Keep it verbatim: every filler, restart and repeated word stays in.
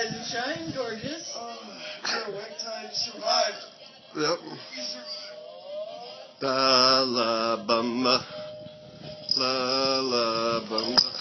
rise and shine, gorgeous. Oh, you're awake time. You survived. Yep. You survived. La la bum. La la bum.